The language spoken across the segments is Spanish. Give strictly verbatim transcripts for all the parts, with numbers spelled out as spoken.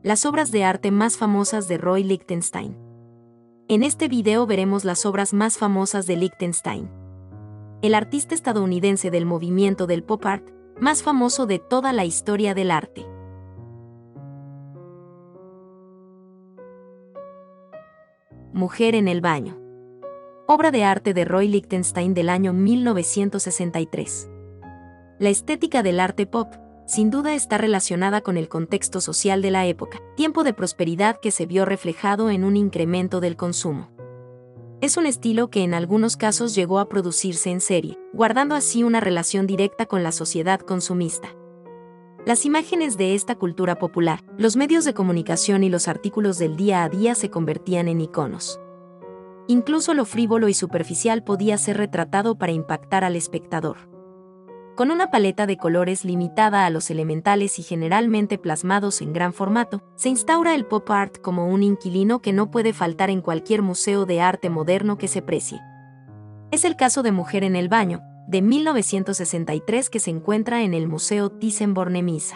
las obras de arte más famosas de Roy Lichtenstein. En este video veremos las obras más famosas de Lichtenstein, el artista estadounidense del movimiento del pop art más famoso de toda la historia del arte. Mujer en el baño. Obra de arte de Roy Lichtenstein del año mil novecientos sesenta y tres. La estética del arte pop, sin duda, está relacionada con el contexto social de la época, tiempo de prosperidad que se vio reflejado en un incremento del consumo. Es un estilo que en algunos casos llegó a producirse en serie, guardando así una relación directa con la sociedad consumista. Las imágenes de esta cultura popular, los medios de comunicación y los artículos del día a día se convertían en iconos. Incluso lo frívolo y superficial podía ser retratado para impactar al espectador. Con una paleta de colores limitada a los elementales y generalmente plasmados en gran formato, se instaura el pop art como un inquilino que no puede faltar en cualquier museo de arte moderno que se precie. Es el caso de Mujer en el baño, de mil novecientos sesenta y tres, que se encuentra en el Museo Thyssen-Bornemisza.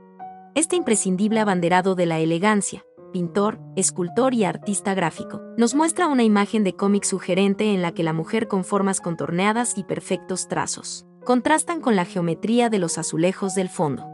Este imprescindible abanderado de la elegancia, pintor, escultor y artista gráfico, nos muestra una imagen de cómic sugerente en la que la mujer con formas contorneadas y perfectos trazos contrastan con la geometría de los azulejos del fondo.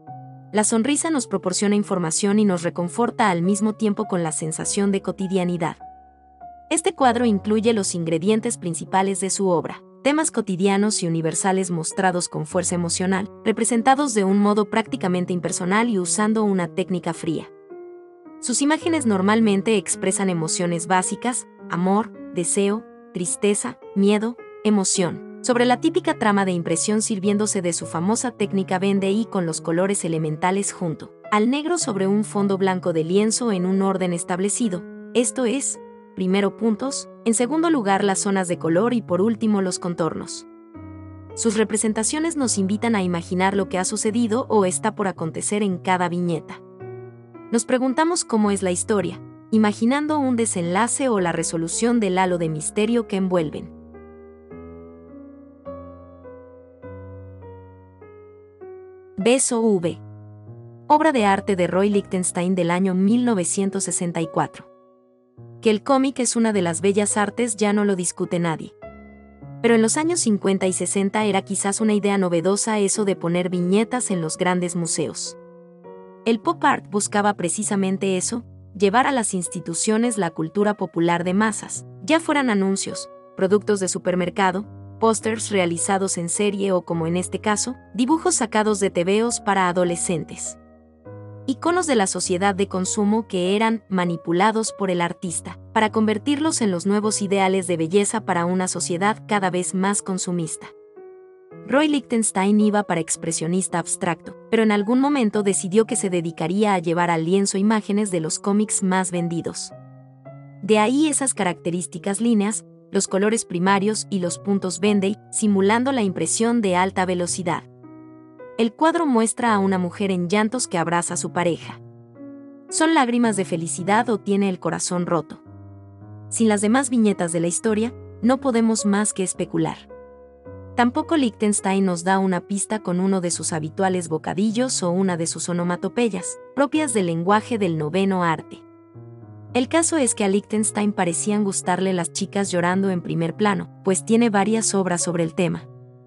La sonrisa nos proporciona información y nos reconforta al mismo tiempo con la sensación de cotidianidad. Este cuadro incluye los ingredientes principales de su obra, temas cotidianos y universales mostrados con fuerza emocional, representados de un modo prácticamente impersonal y usando una técnica fría. Sus imágenes normalmente expresan emociones básicas: amor, deseo, tristeza, miedo, emoción, sobre la típica trama de impresión, sirviéndose de su famosa técnica Bend-Ei con los colores elementales junto al negro sobre un fondo blanco de lienzo en un orden establecido, esto es, primero puntos, en segundo lugar las zonas de color y por último los contornos. Sus representaciones nos invitan a imaginar lo que ha sucedido o está por acontecer en cada viñeta. Nos preguntamos cómo es la historia, imaginando un desenlace o la resolución del halo de misterio que envuelven. Beso V. Obra de arte de Roy Lichtenstein del año mil novecientos sesenta y cuatro. Que el cómic es una de las bellas artes ya no lo discute nadie. Pero en los años cincuenta y sesenta era quizás una idea novedosa eso de poner viñetas en los grandes museos. El pop art buscaba precisamente eso, llevar a las instituciones la cultura popular de masas, ya fueran anuncios, productos de supermercado, pósters realizados en serie o, como en este caso, dibujos sacados de tebeos para adolescentes. Iconos de la sociedad de consumo que eran manipulados por el artista, para convertirlos en los nuevos ideales de belleza para una sociedad cada vez más consumista. Roy Lichtenstein iba para expresionista abstracto, pero en algún momento decidió que se dedicaría a llevar al lienzo imágenes de los cómics más vendidos. De ahí esas características líneas, los colores primarios y los puntos Bend-Ei, simulando la impresión de alta velocidad. El cuadro muestra a una mujer en llantos que abraza a su pareja. ¿Son lágrimas de felicidad o tiene el corazón roto? Sin las demás viñetas de la historia, no podemos más que especular. Tampoco Lichtenstein nos da una pista con uno de sus habituales bocadillos o una de sus onomatopeyas, propias del lenguaje del noveno arte. El caso es que a Lichtenstein parecían gustarle las chicas llorando en primer plano, pues tiene varias obras sobre el tema.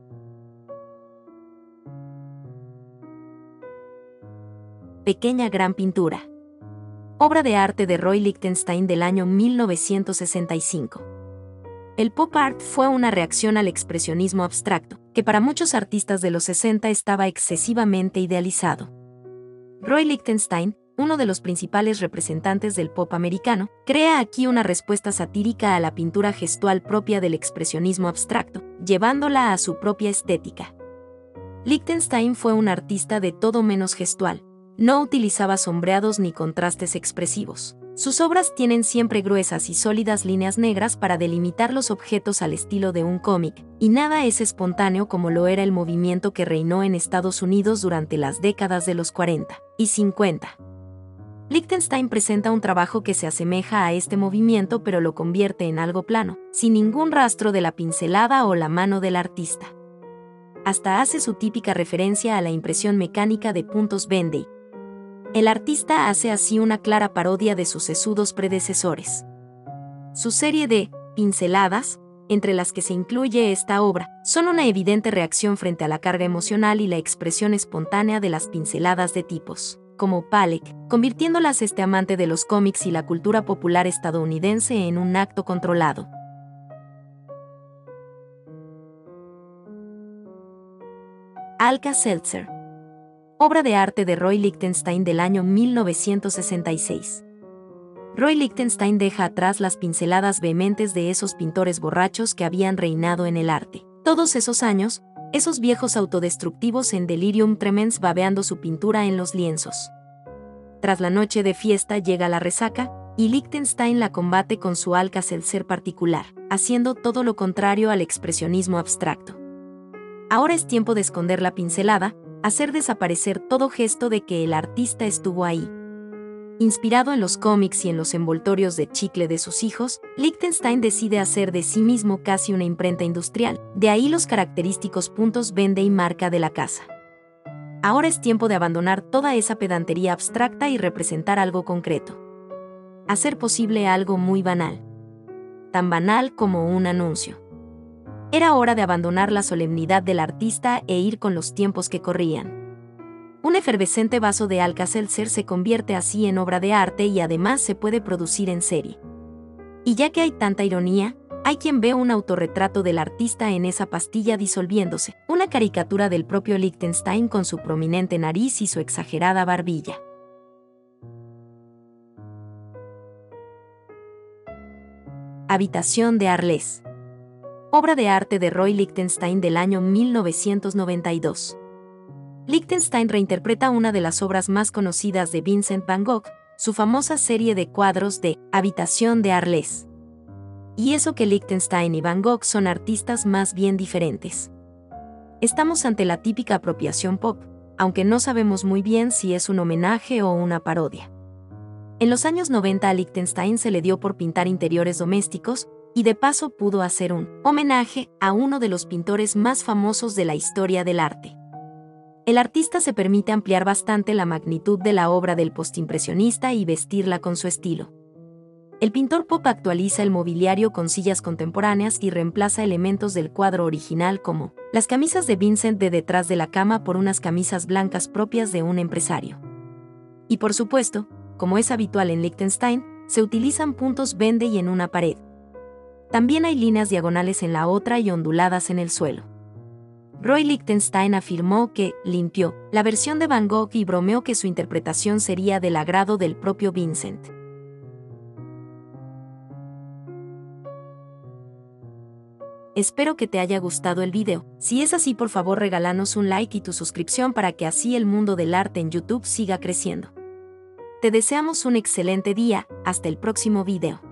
Pequeña gran pintura. Obra de arte de Roy Lichtenstein del año mil novecientos sesenta y cinco. El pop art fue una reacción al expresionismo abstracto, que para muchos artistas de los sesenta estaba excesivamente idealizado. Roy Lichtenstein, uno de los principales representantes del pop americano, crea aquí una respuesta satírica a la pintura gestual propia del expresionismo abstracto, llevándola a su propia estética. Lichtenstein fue un artista de todo menos gestual. No utilizaba sombreados ni contrastes expresivos. Sus obras tienen siempre gruesas y sólidas líneas negras para delimitar los objetos al estilo de un cómic, y nada es espontáneo como lo era el movimiento que reinó en Estados Unidos durante las décadas de los cuarenta y cincuenta. Lichtenstein presenta un trabajo que se asemeja a este movimiento, pero lo convierte en algo plano, sin ningún rastro de la pincelada o la mano del artista. Hasta hace su típica referencia a la impresión mecánica de puntos Bend-Ei. El artista hace así una clara parodia de sus sesudos predecesores. Su serie de pinceladas, entre las que se incluye esta obra, son una evidente reacción frente a la carga emocional y la expresión espontánea de las pinceladas de tipos, como Palek, convirtiéndolas este amante de los cómics y la cultura popular estadounidense en un acto controlado. Alka-Seltzer. Obra de arte de Roy Lichtenstein del año mil novecientos sesenta y seis. Roy Lichtenstein deja atrás las pinceladas vehementes de esos pintores borrachos que habían reinado en el arte. Todos esos años, esos viejos autodestructivos en delirium tremens babeando su pintura en los lienzos. Tras la noche de fiesta llega la resaca, y Lichtenstein la combate con su Alka-Seltzer particular, haciendo todo lo contrario al expresionismo abstracto. Ahora es tiempo de esconder la pincelada, hacer desaparecer todo gesto de que el artista estuvo ahí. Inspirado en los cómics y en los envoltorios de chicle de sus hijos, Lichtenstein decide hacer de sí mismo casi una imprenta industrial, de ahí los característicos puntos vende y marca de la casa. Ahora es tiempo de abandonar toda esa pedantería abstracta y representar algo concreto. Hacer posible algo muy banal. Tan banal como un anuncio. Era hora de abandonar la solemnidad del artista e ir con los tiempos que corrían. Un efervescente vaso de Alka-Seltzer se convierte así en obra de arte y además se puede producir en serie. Y ya que hay tanta ironía, hay quien ve un autorretrato del artista en esa pastilla disolviéndose, una caricatura del propio Lichtenstein con su prominente nariz y su exagerada barbilla. Habitación de Arles. Obra de arte de Roy Lichtenstein del año mil novecientos noventa y dos. Lichtenstein reinterpreta una de las obras más conocidas de Vincent van Gogh, su famosa serie de cuadros de Habitación de Arles. Y eso que Lichtenstein y Van Gogh son artistas más bien diferentes. Estamos ante la típica apropiación pop, aunque no sabemos muy bien si es un homenaje o una parodia. En los años noventa a Lichtenstein se le dio por pintar interiores domésticos, y de paso pudo hacer un homenaje a uno de los pintores más famosos de la historia del arte. El artista se permite ampliar bastante la magnitud de la obra del postimpresionista y vestirla con su estilo. El pintor pop actualiza el mobiliario con sillas contemporáneas y reemplaza elementos del cuadro original como las camisas de Vincent de detrás de la cama por unas camisas blancas propias de un empresario. Y por supuesto, como es habitual en Lichtenstein, se utilizan puntos vende y en una pared. También hay líneas diagonales en la otra y onduladas en el suelo. Roy Lichtenstein afirmó que limpió la versión de Van Gogh y bromeó que su interpretación sería del agrado del propio Vincent. Espero que te haya gustado el video. Si es así, por favor regálanos un like y tu suscripción para que así el mundo del arte en YouTube siga creciendo. Te deseamos un excelente día, hasta el próximo video.